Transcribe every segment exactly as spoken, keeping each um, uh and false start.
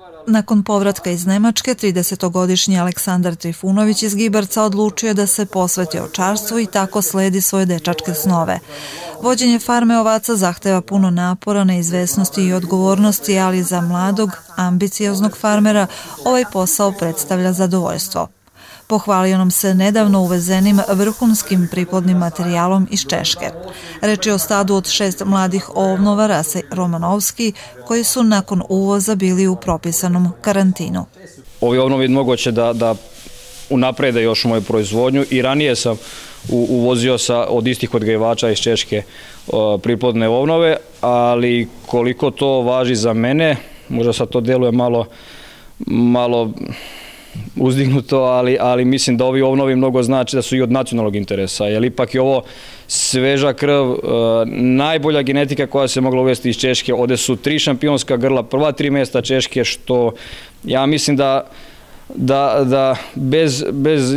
Nakon povratka iz Nemačke, tridesetogodišnji Aleksandar Trifunović iz Gibarca odlučio da se posveti ovčarstvu i tako sledi svoje dečačke snove. Vođenje farme ovaca zahteva puno napora, neizvesnosti i odgovornosti, ali za mladog, ambicioznog farmera ovaj posao predstavlja zadovoljstvo. Pohvalio nam se nedavno uvezenim vrhunskim priplodnim materijalom iz Češke. Reč je o stadu od šest mladih ovnova rase Romanovski, koji su nakon uvoza bili u propisanom karantinu. Ovi ovnovi moguće da, da unaprede još moju proizvodnju i ranije sam uvozio sa, od istih odgajivača iz Češke priplodne ovnove, ali koliko to važi za mene, možda sad to deluje malo, malo uzdignuto, ali, ali mislim da ovi ovnovi mnogo znači da su i od nacionalnog interesa, jer ipak je ovo sveža krv, e, najbolja genetika koja se mogla uvesti iz Češke. Ovde su tri šampionska grla, prva tri mesta Češke, što ja mislim da, da, da bez, bez,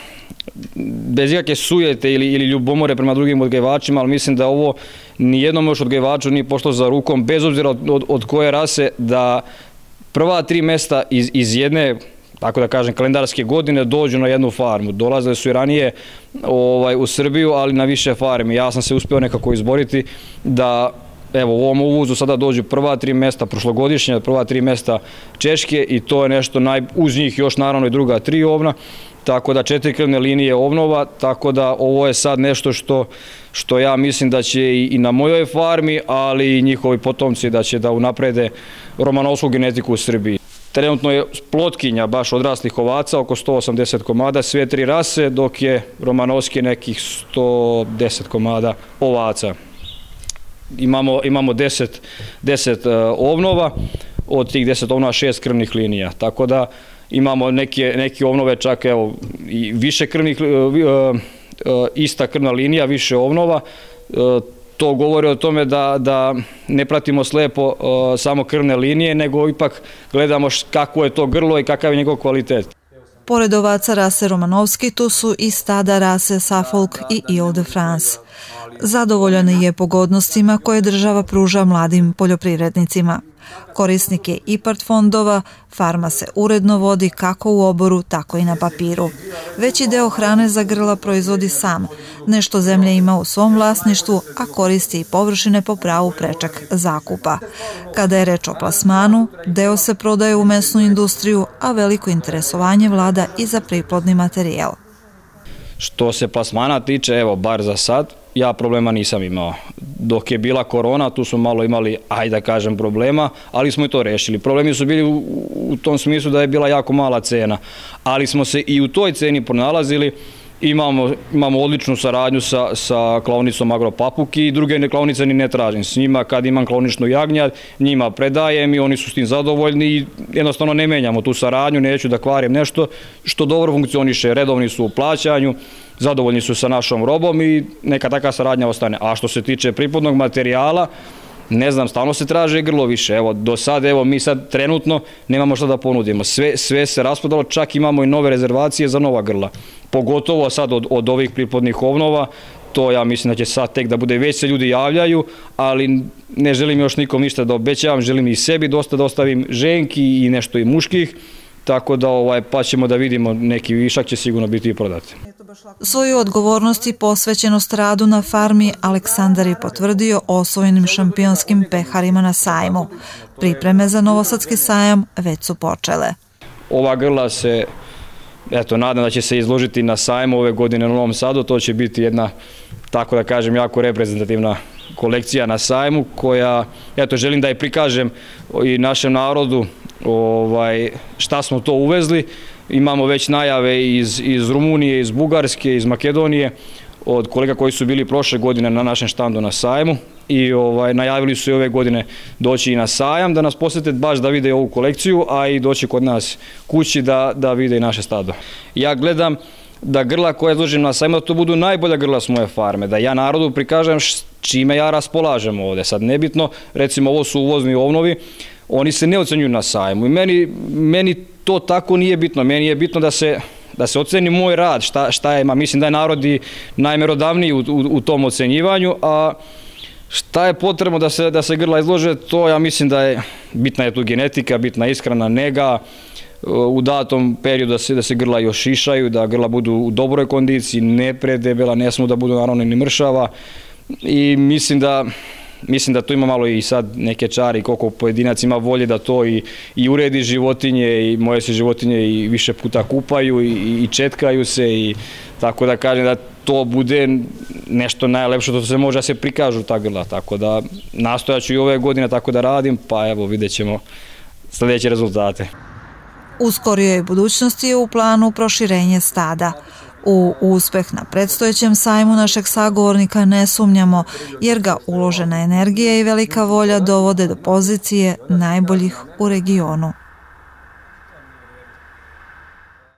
bez ikakve sujete ili, ili ljubomore prema drugim odgajivačima, ali mislim da ovo nijednom još odgajivaču nije pošlo za rukom, bez obzira od, od, od koje rase, da prva tri mesta iz, iz jedne, tako da kažem, kalendarske godine dođu na jednu farmu. Dolazili su i ranije ovaj, u Srbiju, ali na više farmi. Ja sam se uspio nekako izboriti da evo, u ovom uvozu sada dođu prva tri mesta, prošlogodišnje prva tri mesta Češke i to je nešto, naj, uz njih još naravno i druga tri ovna, tako da četiri krvne linije ovnova, tako da ovo je sad nešto što, što ja mislim da će i, i na mojoj farmi, ali i njihovi potomci da će da unaprede romanovsku genetiku u Srbiji. Trenutno je plotkinja baš odraslih ovaca, oko sto osamdeset komada, sve tri rase, dok je romanovski nekih sto deset komada ovaca. Imamo, imamo deset, deset uh, ovnova, od tih deset ovnova šest krvnih linija, tako da imamo neke, neke ovnove čak evo, i više krvnih, uh, uh, uh, ista krvna linija, više ovnova. Uh, To govori o tome da, da ne pratimo slepo uh, samo krvne linije, nego ipak gledamo kako je to grlo i kakav je njegov kvalitet. Pored ovaca rase Romanovski, tu su i stada rase Suffolk i Ile de France. Zadovoljan je pogodnostima koje država pruža mladim poljoprivrednicima. Korisnik je IPARD fondova, farma se uredno vodi kako u oboru, tako i na papiru. Veći deo hrane za grla proizvodi sam. Nešto zemlje ima u svom vlasništvu, a koristi i površine po pravu prečeg zakupa. Kada je reč o plasmanu, deo se prodaje u mesnu industriju, a veliko interesovanje vlada i za priplodni materijal. Što se plasmana tiče, evo, bar za sad, ja problema nisam imao. Dok je bila korona, tu smo malo imali, ajde da kažem, problema, ali smo i to rešili. Problemi su bili u, u tom smislu da je bila jako mala cena, ali smo se i u toj ceni pronalazili. Imamo, imamo odličnu saradnju sa, sa klaonicom Agropapuki i druge klaonice ni ne tražim. S njima, kad imam klaoničnu jagnjad, njima predajem i oni su s tim zadovoljni i jednostavno ne menjamo tu saradnju, neću da kvarim nešto što dobro funkcioniše. Redovni su u plaćanju, zadovoljni su sa našom robom i neka taka saradnja ostane. A što se tiče priplodnog materijala, ne znam, stalno se traže grlo više. Evo, do sad, evo, mi sad trenutno nemamo šta da ponudimo. Sve, sve se raspodalo, čak imamo i nove rezervacije za nova grla. Pogotovo sad od, od ovih priplodnih ovnova, to ja mislim da će sad tek da bude, već se ljudi javljaju, ali ne želim još nikom ništa da obećavam, želim i sebi dosta da ostavim ženki i nešto i muških, tako da ovaj, pa ćemo da vidimo, neki višak će sigurno biti i prodati. Svoju odgovornost i posvećenost radu na farmi Aleksandar je potvrdio osvojenim šampionskim peharima na sajmu. Pripreme za novosadski sajam već su počele. Ova grla se, eto, nadam da će se izložiti na sajmu ove godine u Novom Sadu. To će biti jedna, tako da kažem, jako reprezentativna kolekcija na sajmu koja, eto, želim da je prikažem i našem narodu ovaj, šta smo to uvezli. Imamo već najave iz, iz Rumunije, iz Bugarske, iz Makedonije, od kolega koji su bili prošle godine na našem štandu na sajmu i ovaj, najavili su i ove godine doći i na sajam, da nas posjete baš da vide ovu kolekciju, a i doći kod nas kući da, da vide i naše stado. Ja gledam da grla koje izložim na sajmu, da to budu najbolja grla s moje farme, da ja narodu prikažem čime ja raspolažem ovde. Sad nebitno, recimo ovo su uvozni ovnovi, oni se ne ocenjuju na sajmu i meni, meni to tako nije bitno. Meni je bitno da se, da se oceni moj rad, šta, šta je, ma mislim da je narod i najmerodavniji u, u, u tom ocenjivanju, a Šta je potrebno da se, da se grla izlože, to ja mislim da je, bitna je tu genetika, bitna je ishrana, nega, u datom periodu da se, da se grla još šišaju, da grla budu u dobroj kondiciji, ne predebela, ne smiju da budu naravno ni mršava i mislim da Mislim da tu ima malo i sad neke čari, koliko pojedinac ima volje da to i, i uredi životinje i moje se životinje i više puta kupaju i, i četkaju se i tako da kažem da to bude nešto najlepše što se može da se prikažu ta grla, tako da nastojaću i ove godine tako da radim, pa evo vidjet ćemo sljedeće rezultate. U skorijoj budućnosti je u planu proširenje stada. U uspeh na predstojećem sajmu našeg sagovornika ne sumnjamo, jer ga uložena energija i velika volja dovode do pozicije najboljih u regionu.